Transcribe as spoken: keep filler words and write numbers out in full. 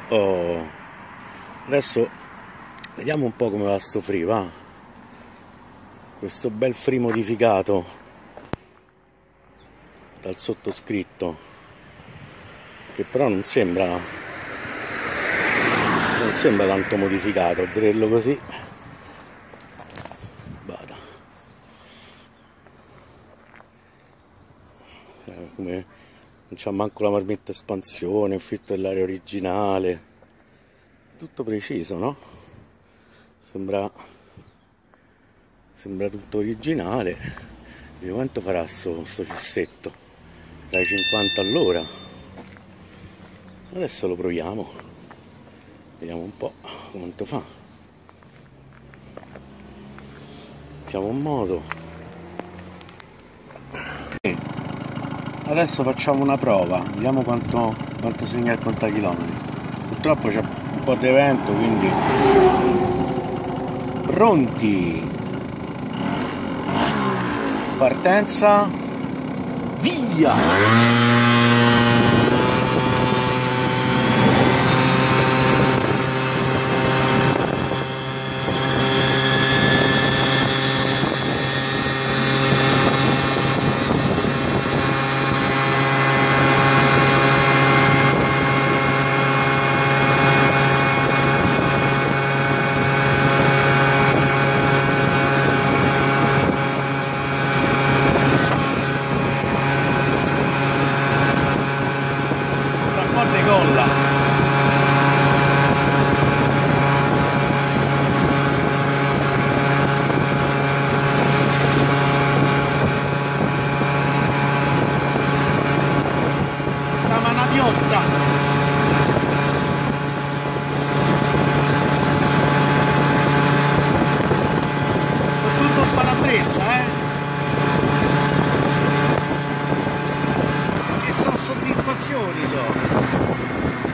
Oh, adesso vediamo un po' come va sto free, va? Questo bel free modificato dal sottoscritto, che però non sembra non sembra tanto modificato a vederlo così. Vada. Eh, come non c'ha manco la marmetta espansione, il filtro dell'aria originale, tutto preciso, no? Sembra, sembra tutto originale. Vediamo quanto farà sto, sto cissetto, dai cinquanta all'ora. Adesso lo proviamo, vediamo un po' quanto fa. Mettiamo in moto. Adesso facciamo una prova, vediamo quanto, quanto segna il contachilometri. Purtroppo c'è un po' di vento, quindi pronti, partenza, via! Colla. Stava una piotta. Ho tutto il parabrezza, eh. Che sono soddisfazioni, so.